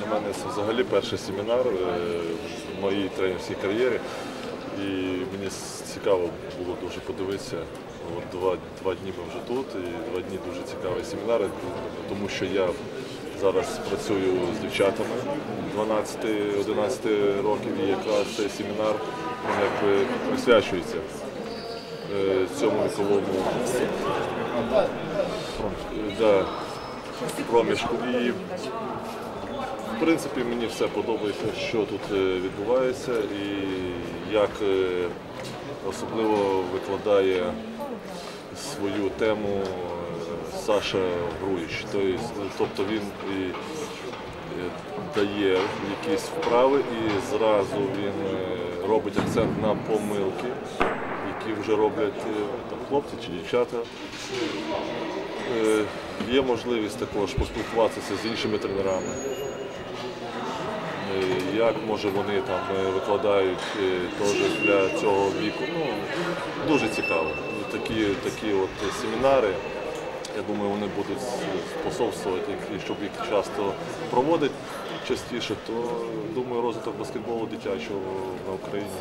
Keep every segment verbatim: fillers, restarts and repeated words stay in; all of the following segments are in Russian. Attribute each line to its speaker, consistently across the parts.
Speaker 1: для мене це взагалі перший семінар в моїй тренерській кар'єрі. І мені цікаво було дуже подивитися. От два, два дні ми вже тут, і два дні дуже цікавий семінар, тому що я зараз працюю з дівчатами дванадцяти-одинадцяти років, і якраз цей семінар якби присвячується цьому віковому да, проміжку. І в принципі мені все подобається, що тут відбувається і як особливо викладає свою тему Саша Груїч. Тобто він і дає якісь вправи і зразу він робить акцент на помилки, які вже роблять там, хлопці чи дівчата. Є можливість також поспілкуватися з іншими тренерами, як може вони там викладають теж для цього віку. Ну, дуже цікаво. Такі, такі от семінари, я думаю, вони будуть способствувати, щоб їх часто проводити частіше, то, думаю, розвиток баскетболу дитячого на Україні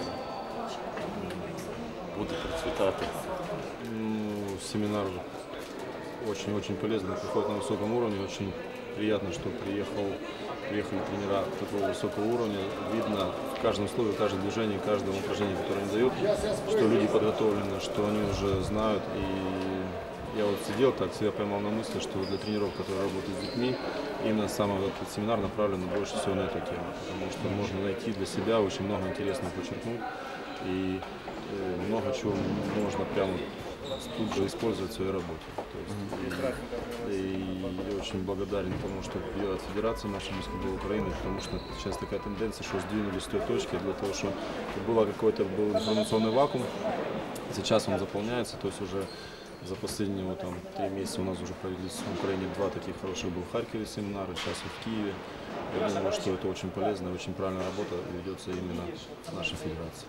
Speaker 1: буде процвітати.
Speaker 2: Ну, семинар очень-очень полезный, проходит на высоком уровне. Очень приятно, что приехал, приехали тренера такого высокого уровня. Видно в каждом слове, в каждом движении, в каждом упражнении, которое они дают, что люди подготовлены, что они уже знают. И я вот сидел так, себя поймал на мысли, что для тренеров, которые работают с детьми, именно сам этот семинар направлен больше всего на эту тему. Потому что можно найти для себя очень много интересного подчеркнуть. И много чего можно прямо тут же использовать в своей работе. То есть, и, и я очень благодарен тому, что делает Федерация нашей баскетбола Украины, потому что сейчас такая тенденция, что сдвинулись с той точки для того, чтобы было какой-то был информационный вакуум. Сейчас он заполняется, то есть уже за последние вот, там, три месяца у нас уже провелись в Украине два таких хороших был в Харькове семинара, сейчас и в Киеве. Я думаю, что это очень полезная, очень правильная работа ведется именно в нашей федерации.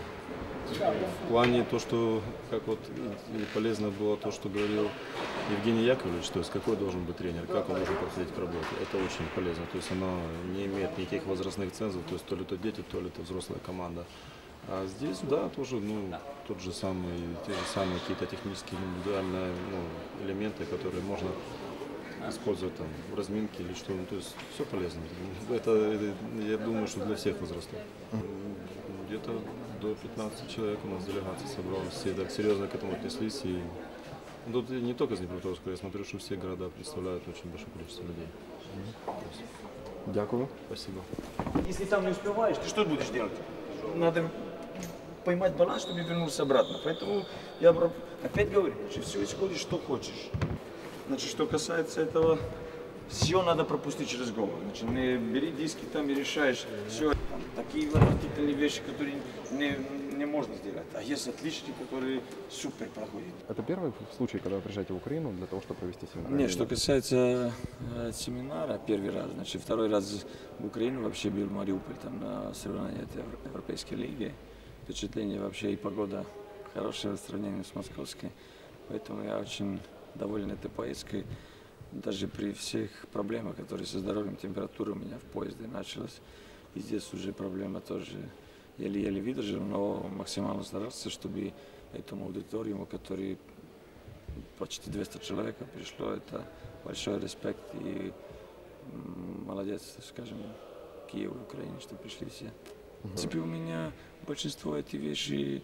Speaker 2: В плане то, что как вот и полезно было то, что говорил Евгений Яковлевич, то есть какой должен быть тренер, как он должен подходить к работе, это очень полезно. То есть оно не имеет никаких возрастных цензов, то есть то ли это дети, то ли это взрослая команда. А здесь, да, тоже, ну, тот же самый, те же самые какие-то технические индивидуальные ну, элементы, которые можно использовать там в разминке или что, ну, то есть все полезно. Это, это, я думаю, что для всех возрастов. Где-то до пятнадцати человек у нас делегация собралась, все так серьезно к этому отнеслись. И ну, тут не только из Днепропетровска, я смотрю, что все города представляют очень большое количество людей. Есть...
Speaker 3: Дякую.
Speaker 2: Спасибо.
Speaker 4: Если там не успеваешь, ты что будешь делать? Надо поймать баланс, чтобы вернуться обратно. Поэтому я опять говорю, что все исходит, что хочешь. Значит, что касается этого, все надо пропустить через голову. Значит, не бери диски там и решаешь. Все, там, такие отвратительные вещи, которые не, не можно сделать. А есть отличники, которые супер проходят.
Speaker 3: Это первый случай, когда вы приезжаете в Украину для того, чтобы провести семинар?
Speaker 4: Нет, что касается э, семинара, первый раз. Значит, второй раз в Украину вообще был в Мариуполь, там на соревнованиях Европейской лиги. Впечатление вообще и погода хорошая в сравнении с московской. Поэтому я очень доволен этой поездкой. Даже при всех проблемах, которые со здоровьем, температура у меня в поезде началась. И здесь уже проблема тоже еле-еле выдержал, но максимально старался, чтобы этому аудиториуму, который почти двести человек пришло, это большой респект и молодец, скажем, Киеву и Украине, что пришли все. В принципе, у меня большинство этих вещей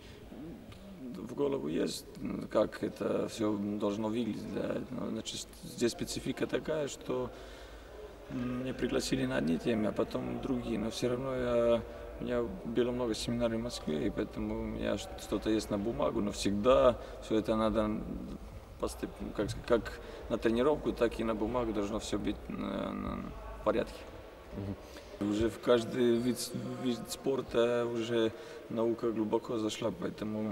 Speaker 4: в голову есть, как это все должно выглядеть. Значит, здесь специфика такая, что меня пригласили на одни темы, а потом другие. Но все равно я, у меня было много семинаров в Москве, и поэтому у меня что-то есть на бумагу, но всегда все это надо, как, как на тренировку, так и на бумагу должно все быть на, на порядке. Уже в каждый вид, вид спорта уже наука глубоко зашла, поэтому,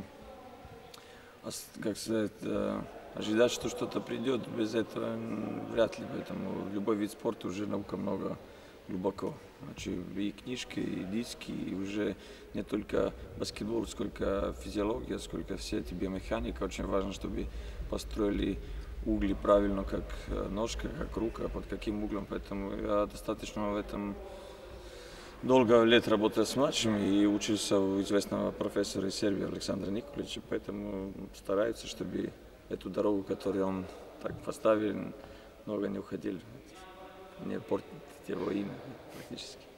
Speaker 4: как сказать, ожидать, что что-то придет, без этого вряд ли. Поэтому любой вид спорта уже наука много глубоко. Значит, и книжки, и диски, и уже не только баскетбол, сколько физиология, сколько все эти биомеханика. Очень важно, чтобы построили угли правильно, как ножка, как рука, под каким углом. Поэтому я достаточно в этом долго лет работал с младшими и учился у известного профессора из Сербии Александра Николича. Поэтому стараются, чтобы эту дорогу, которую он так поставил, много не уходили, не портить его имя практически.